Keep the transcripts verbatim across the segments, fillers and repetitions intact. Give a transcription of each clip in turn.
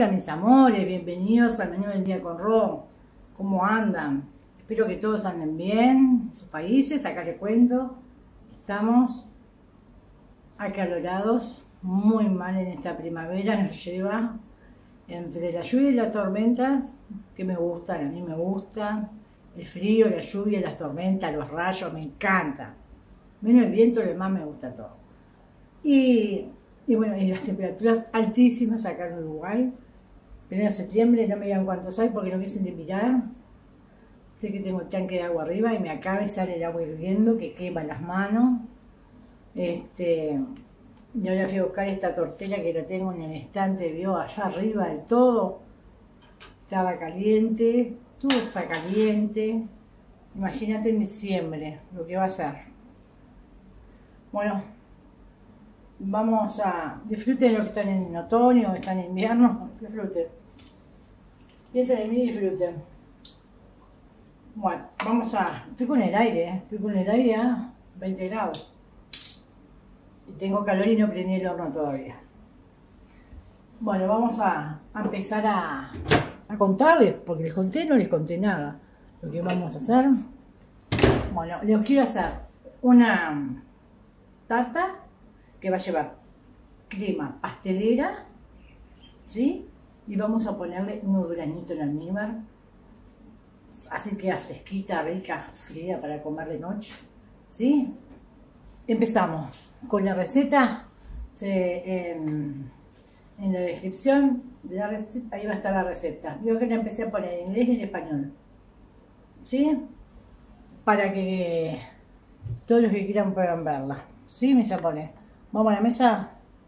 Hola mis amores, bienvenidos al menú del día con Ro. ¿Cómo andan? Espero que todos anden bien en sus países. Acá les cuento, estamos acalorados, muy mal en esta primavera. Nos lleva entre la lluvia y las tormentas, que me gustan, a mí me gustan. El frío, la lluvia, las tormentas, los rayos, me encanta. Menos el viento, lo demás me gusta todo. Y, y bueno, y las temperaturas altísimas acá en Uruguay. Primero de septiembre, no me digan cuántos hay porque no quise ni mirar. Sé que tengo el tanque de agua arriba y me acaba y sale el agua hirviendo que quema las manos. Este, y ahora fui a buscar esta tortilla que la tengo en el estante, vio allá arriba del todo. Estaba caliente, todo está caliente. Imagínate en diciembre lo que va a ser. Bueno, vamos a disfruten de lo que están en otoño, están en invierno, disfruten. Piensen en mí y disfruten. Bueno, vamos a... Estoy con el aire, ¿eh? Estoy con el aire a veinte grados. Y tengo calor y no prendí el horno todavía. Bueno, vamos a, a empezar a, a contarles, porque les conté, no les conté nada. Lo que vamos a hacer. Bueno, les quiero hacer una tarta que va a llevar crema pastelera, ¿sí? Y vamos a ponerle unos granitos en almíbar. Así queda fresquita, rica, fría para comer de noche, ¿sí? Empezamos con la receta. Se, en, en la descripción de la receta, ahí va a estar la receta. Yo que la empecé a poner en inglés y en español, ¿sí? Para que todos los que quieran puedan verla, ¿sí? Me pone. Vamos a la mesa.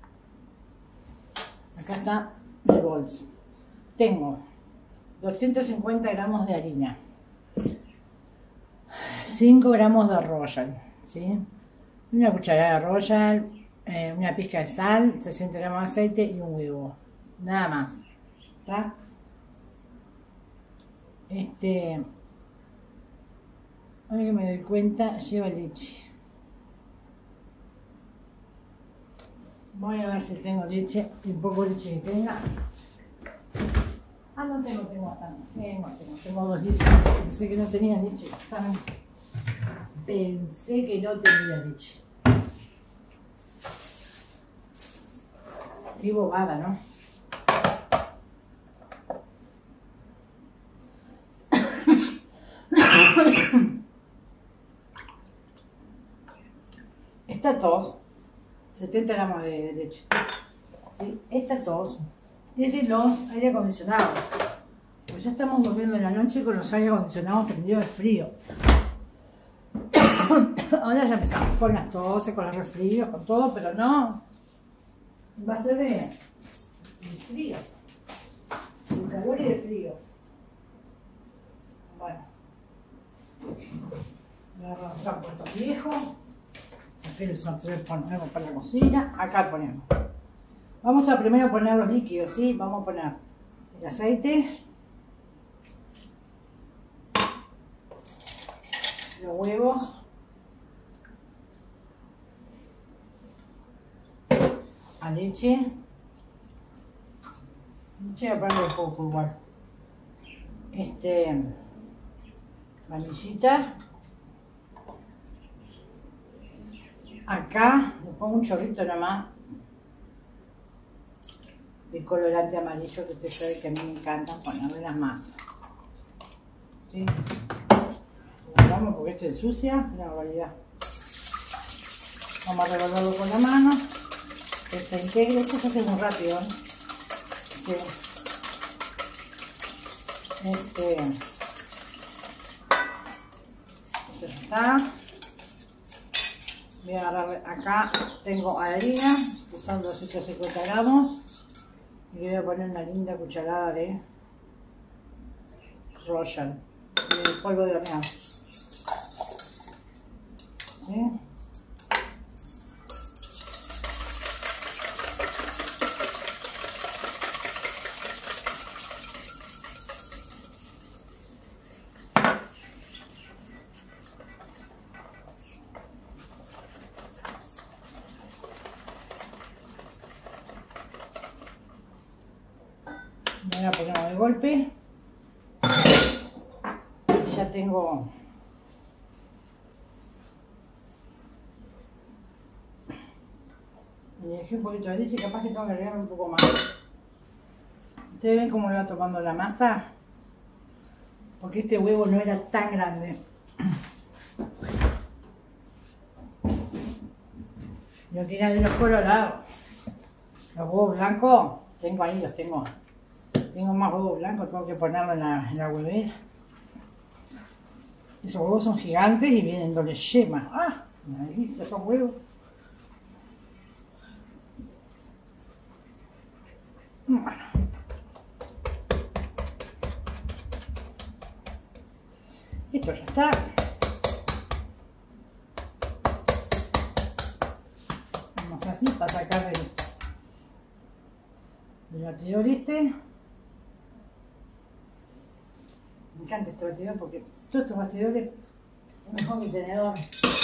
Acá está mi bolso. Tengo doscientos cincuenta gramos de harina, cinco gramos de Royal, ¿sí? Una cucharada de Royal, eh, una pizca de sal, sesenta gramos de aceite y un huevo. Nada más. ¿Está? Este, ahora que me doy cuenta, lleva leche. Voy a ver si tengo leche, un poco de leche que tenga. Ah, no tengo, tengo bastante. Tengo, tengo, tengo dos litros. Pensé que no tenía leche, ¿saben? Pensé que no tenía leche. Qué bobada, ¿no? Esta tos, setenta gramos de leche. ¿Sí? Esta tos es de los aire acondicionados. Pues ya estamos durmiendo en la noche con los aire acondicionados prendidos de frío. Ahora ya empezamos con las toses, con los resfríos, con todo, pero no. Va a ser de, de frío. De calor y de frío. Bueno. Voy a agarrar un trapo de estos viejos. Aquí el sartén ponemos para la cocina. Acá ponemos. Vamos a primero poner los líquidos, ¿sí? Vamos a poner el aceite, los huevos, la leche, leche a ponerle poco igual, este, vanillita, acá le pongo un chorrito nomás el colorante amarillo que ustedes saben que a mí me encanta ponerle las masas, ¿sí? Lo vamos porque esto ensucia, una barbaridad. Vamos a revolverlo con la mano, que se integre. Esto se hace muy rápido, ¿eh? Este, este, esto ya está. Voy a agarrar acá, tengo harina, que son doscientos cincuenta gramos. Y le voy a poner una linda cucharada de Royal, de polvo de hornear. ¿Sí? golpe. Ya tengo le dejé un poquito de leche, capaz que tengo que agregar un poco más. Ustedes ven cómo le va tomando la masa, porque este huevo no era tan grande. Yo quería ver los colorados. Los huevos blancos, tengo ahí, los tengo. Tengo más huevos blancos, tengo que ponerlo en la, en la huevera. Esos huevos son gigantes y vienen doble yema. ¡Ah! Una delicia esos huevos. Bueno. Esto ya está. Vamos así para sacar el, el batidor este. Me encanta este batidor porque todos estos batidores es mejor que el tenedor.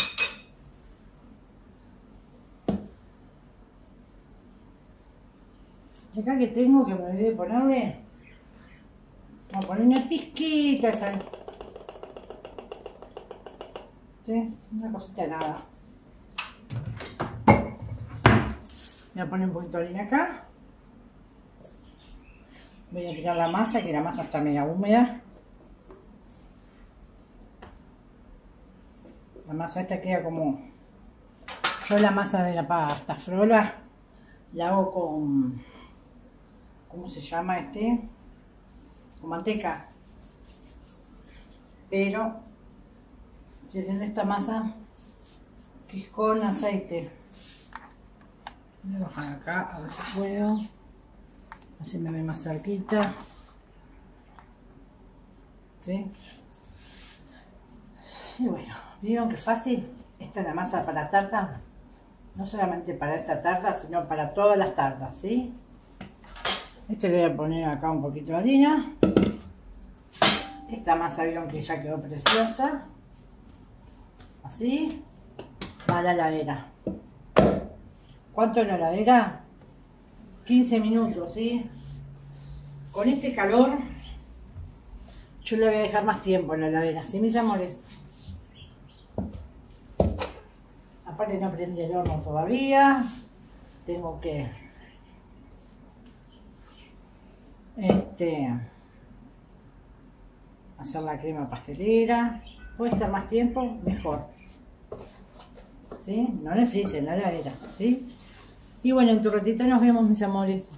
Y acá que tengo que me olvidé ponerle, vamos a poner una pizquita de sal. ¿Sí? Una cosita de nada. Voy a poner un poquito de harina acá. Voy a tirar la masa, que la masa está media húmeda. La masa esta queda como... Yo la masa de la pasta frola la hago con... ¿Cómo se llama este? Con manteca. Pero estoy haciendo esta masa que es con aceite. Voy a bajar acá, a ver si puedo. Así me ve más cerquita. ¿Sí? Y bueno, ¿vieron qué fácil? Esta es la masa para la tarta. No solamente para esta tarta, sino para todas las tartas, ¿sí? Este le voy a poner acá un poquito de harina. Esta masa vieron que ya quedó preciosa. Así. Va a la heladera. ¿Cuánto en la heladera? quince minutos, ¿sí? Con este calor yo le voy a dejar más tiempo en la heladera, ¿sí, mis amores? Aparte no prendí el horno todavía. Tengo que este hacer la crema pastelera. Puede estar más tiempo, mejor, ¿sí? No le fríes en la heladera, ¿sí? Y bueno, en tu ratito nos vemos, mis amores.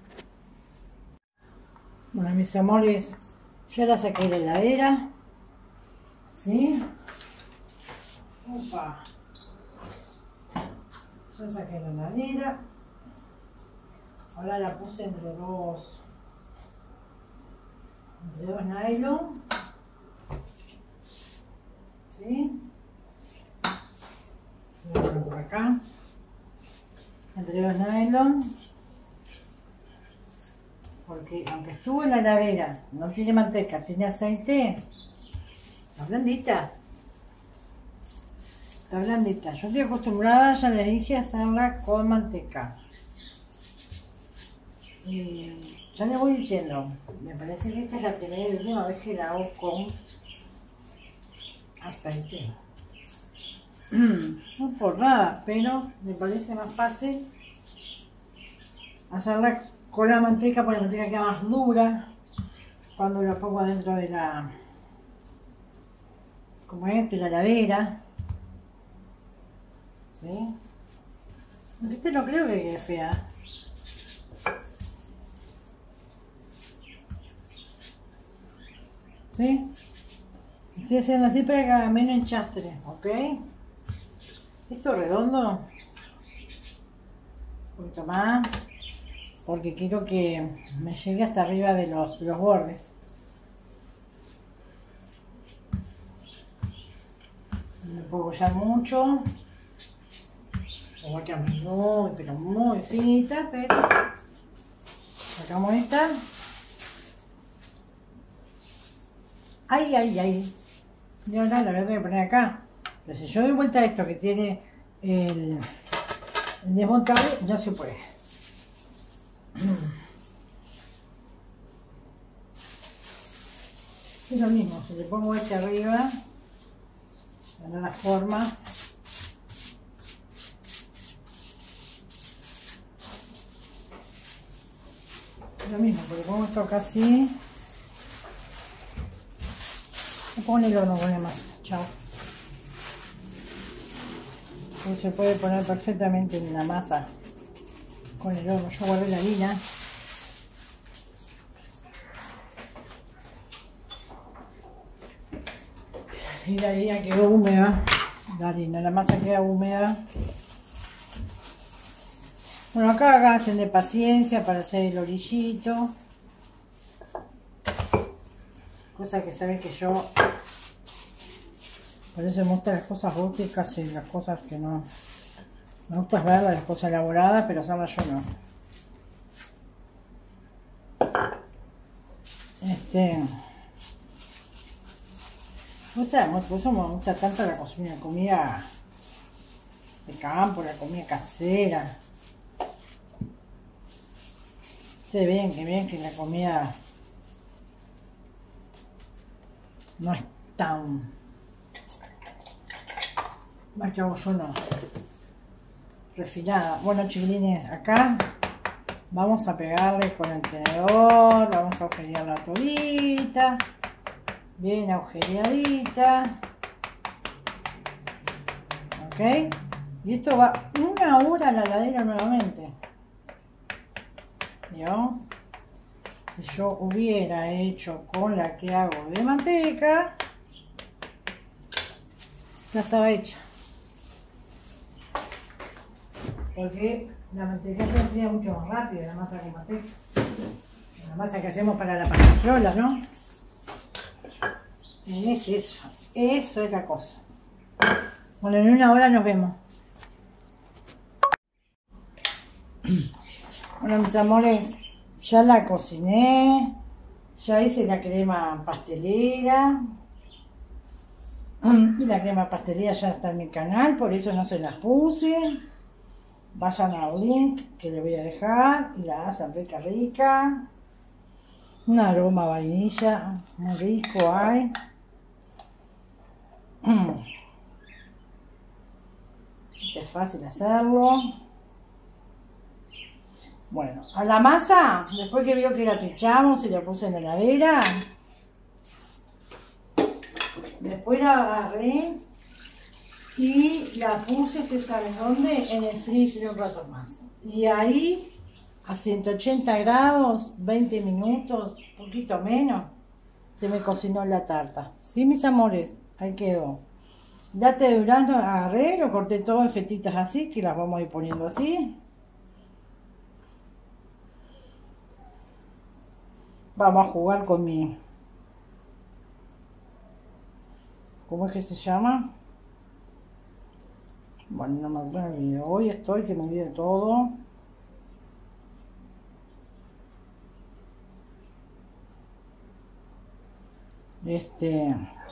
Bueno, mis amores, ya la saqué de la heladera, ¿sí? Opa. Ya saqué la heladera. Ahora la puse entre dos entre dos nylon, ¿sí? Voy a poner por acá entre dos nylon, porque aunque estuvo en la heladera, no tiene manteca, tiene aceite, está blandita, está blandita. Yo estoy acostumbrada, ya les dije, a hacerla con manteca. Y ya les voy diciendo, me parece que esta es la primera y última vez que la hago con aceite. No por nada, pero me parece más fácil hacerla con la manteca, porque la manteca queda más dura cuando la pongo adentro de la, como es, de la heladera, ¿sí? Este no creo que quede fea. ¿Sí? Estoy haciendo así para que haga menos enchastre, ¿ok? Esto redondo, un poquito más, porque quiero que me llegue hasta arriba de los, de los bordes. No me puedo apoyar mucho, me voy a quedar muy, pero muy finita, pero sacamos esta. Ay, ay, ay. Y ahora la voy a tener que poner acá. Pero si yo doy vuelta a esto que tiene el, el desmontable, no se puede. Es lo mismo, si le pongo este arriba, me da la forma. Es lo mismo, porque pongo esto acá así. Me pongo en el horno con la masa. Chao. Pues se puede poner perfectamente en la masa con el horno. Yo guardé la harina. Y la harina quedó húmeda. La harina, la masa queda húmeda. Bueno, acá hacen de paciencia para hacer el orillito. Cosa que saben que yo, por eso me gustan las cosas rústicas y las cosas que no. Me gusta verlas, las cosas elaboradas, pero hacerlas yo no. Este. Me gusta, por eso me gusta tanto la cocina, la comida de campo, la comida casera. Ustedes ven que ven que la comida no es tan, más que hago yo no, refinada. Bueno, chiquilines, acá vamos a pegarle con el tenedor, vamos a agujerear la tobita, bien agujereadita, ok, y esto va una hora a la heladera nuevamente. ¿Vio? Si yo hubiera hecho con la que hago de manteca, ya estaba hecha. Porque la manteca se enfría mucho más rápido, la masa con manteca. La masa que hacemos para la pasafrola, ¿no? Es eso, eso es la cosa. Bueno, en una hora nos vemos. Bueno, mis amores, ya la cociné, ya hice la crema pastelera. Y la crema pastelera ya está en mi canal, por eso no se las puse. Vayan al link que les voy a dejar y la hacen rica rica. Un aroma a vainilla, muy rico hay. Es fácil hacerlo. Bueno, a la masa, después que vio que la pinchamos y la puse en la heladera, después la agarré y la puse, ustedes saben dónde, en el freezer un rato más. Y ahí, a ciento ochenta grados, veinte minutos, un poquito menos, se me cocinó la tarta. ¿Sí, mis amores? Ahí quedó. Date de durazno, agarré, lo corté todo en fetitas así, que las vamos a ir poniendo así. Vamos a jugar con mi... ¿Cómo es que se llama? Bueno, no me olvido. Hoy estoy que me olvido todo. Este...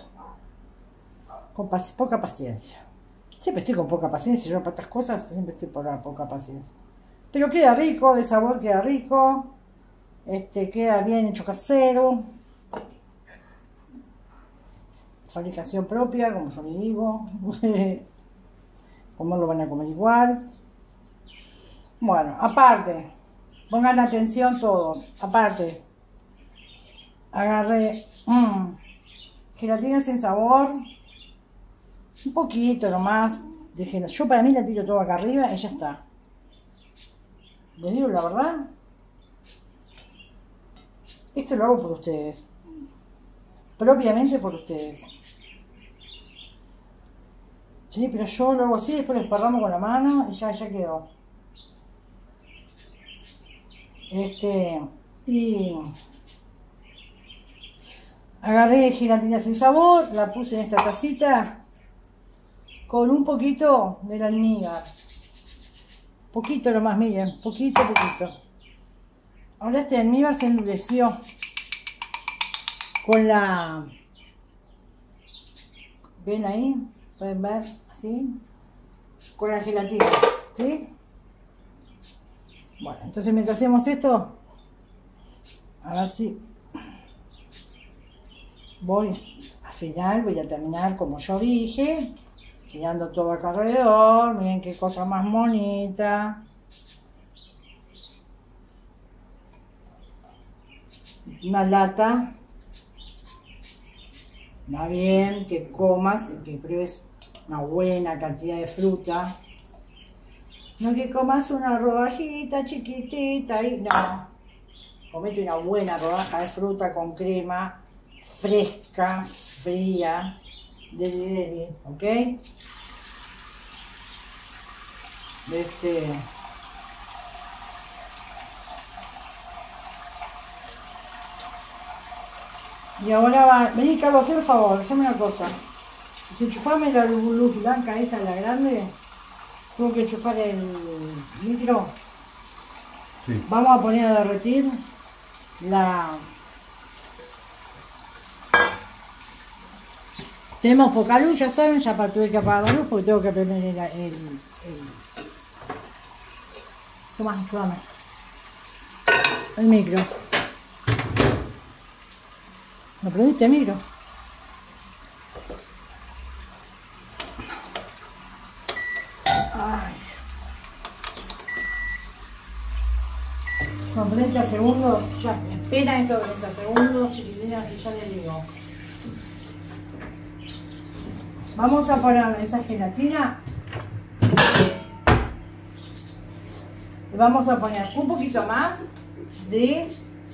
Con paci- poca paciencia. Siempre estoy con poca paciencia. Yo para estas cosas siempre estoy por la poca paciencia. Pero queda rico, de sabor queda rico. Este, queda bien hecho casero. Fabricación propia, como yo le digo. Como lo van a comer igual. Bueno, aparte, pongan atención todos. Aparte, agarré mmm, gelatina sin sabor. Un poquito nomás. Déjenlo. Yo para mí la tiro todo acá arriba y ya está. Les digo la verdad. Esto lo hago por ustedes. Propiamente por ustedes. Sí, pero yo lo hago así, después lo esparramos con la mano y ya, ya quedó. Este, y agarré gelatina sin sabor, la puse en esta tacita con un poquito del almíbar. Poquito nomás, miren, poquito, poquito. Ahora este almíbar se endureció con la... ¿Ven ahí? Pueden ver así, con la gelatina, ¿sí? Bueno, entonces mientras hacemos esto, a ver si voy, al final voy a terminar como yo dije, tirando todo acá alrededor. Miren qué cosa más bonita. Una lata. Va bien que comas y que pruebes una buena cantidad de fruta. No que comas una rodajita chiquitita y no. Comete una buena rodaja de fruta con crema, fresca, fría, deli deli, ¿ok? Este... Y ahora va, vení Carlos, hazme un favor, hazme una cosa. Desenchufame la luz blanca esa, la grande. Tengo que enchufar el micro. Sí. Vamos a poner a derretir la... Tenemos poca luz, ya saben, ya tuve que apagar la luz porque tengo que prender el... el, el... Toma, enchufame. El micro. ¿No prendiste el micro? Ay. Son treinta segundos, ya, me espera estos treinta segundos, chiquilinas, y ya les digo. Vamos a poner esa gelatina. Y vamos a poner un poquito más de...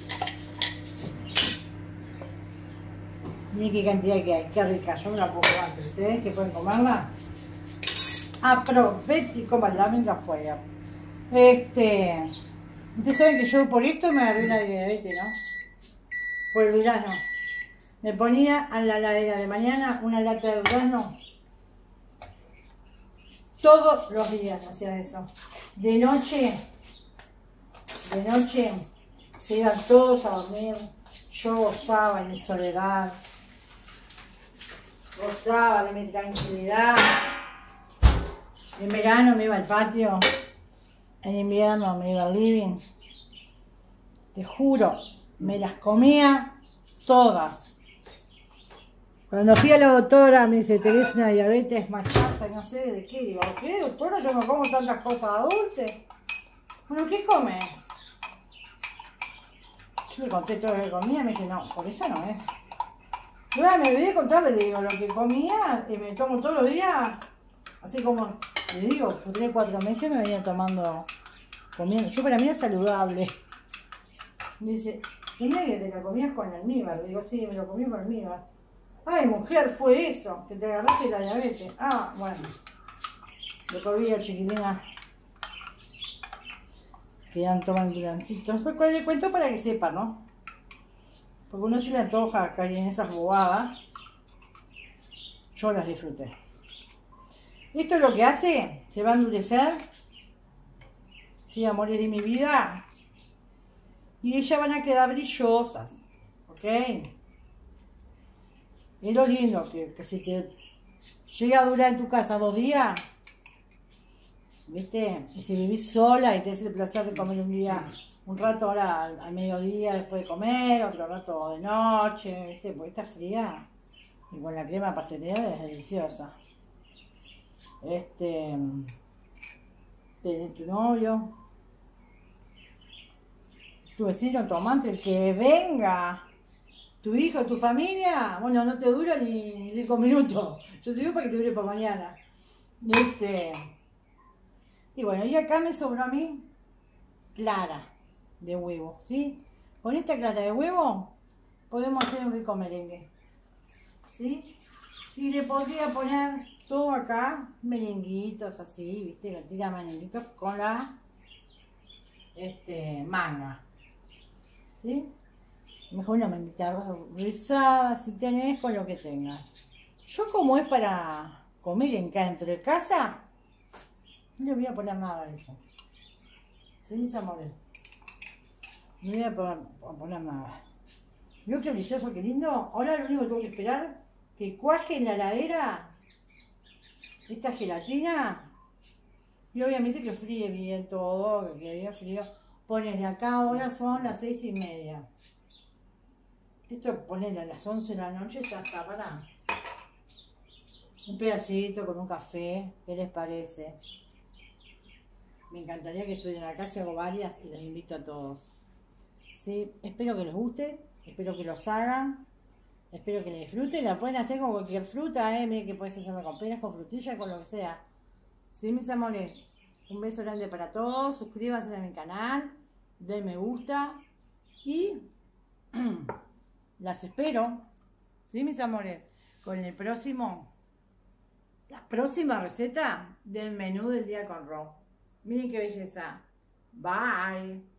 Miren qué cantidad que hay, qué rica, yo me la puedo comer. Ustedes que pueden comerla, aprovechen y comanla mientras puedan. Este, ustedes saben que yo por esto me agarré una diabetes, ¿no? Por el durazno. Me ponía a la heladera de mañana una lata de durazno. Todos los días hacía eso. De noche, de noche se iban todos a dormir. Yo gozaba en mi soledad. Gozaba de mi tranquilidad. En verano me iba al patio. En invierno me iba al living. Te juro, me las comía todas. Cuando fui a la doctora me dice, tenés una diabetes machaza y no sé de qué. Digo, ¿qué doctora? Yo no como tantas cosas dulces. Bueno, ¿qué comes? Yo le conté todo lo que comía, me dice, no, por eso no es. Yo ya me olvidé de contarle, le digo, lo que comía, y me tomo todos los días, así como, le digo, por tres, cuatro meses me venía tomando, comiendo. Yo para mí es saludable. Me dice, tenía que te la comías con almíbar. Le digo, sí, me lo comí con almíbar. Ay, mujer, fue eso, que te agarraste la diabetes. Ah, bueno. De por vida, chiquilina. Que ya toman durancitos. Esto le cuento para que sepa, ¿no? Porque uno se le antoja caer en esas bobadas. Yo las disfruté. Esto es lo que hace, se va a endurecer. Sí, amores de mi vida. Y ellas van a quedar brillosas. ¿Ok? Es lo lindo, que, que si te llega a durar en tu casa dos días, ¿viste? Y si vivís sola y te des el placer de comer un día, un rato ahora al, al mediodía después de comer, otro rato de noche, ¿viste? Porque está fría y con la crema pastelera es deliciosa. Este, tenés tu novio, tu vecino, tu amante, el que venga, tu hijo, tu familia, bueno, no te dura ni, ni cinco minutos. Yo te digo para que te dure para mañana. Este, y bueno, y acá me sobró a mí clara de huevo, ¿sí? Con esta clara de huevo podemos hacer un rico merengue, ¿sí? Y le podría poner todo acá, merenguitos así, ¿viste? Le tira merenguitos con la este, manga, ¿sí? Mejor una manguita rizada, si tenés, con lo que tengas. Yo, como es para comer en casa, entre casa, no le voy a poner nada de eso. ¿Sí, mis amores? No voy a poner, a poner nada. ¿Vio qué brilloso, qué lindo? Ahora lo único que tengo que esperar, que cuaje en la heladera esta gelatina. Y obviamente que fríe bien todo, que quede bien frío. Ponele acá, ahora son las seis y media. Esto ponerlo a las once de la noche, ya está, para un pedacito con un café, ¿qué les parece? Me encantaría que estudien acá, si hago varias y los invito a todos. Sí, espero que les guste, espero que los hagan, espero que les disfruten. La pueden hacer con cualquier fruta, ¿eh? Miren que puedes hacerlo con peras, con frutilla, con lo que sea. Sí, mis amores, un beso grande para todos, suscríbanse a mi canal, den me gusta y las espero, sí, mis amores, con el próximo, la próxima receta del menú del día con Ro. Miren qué belleza. Bye.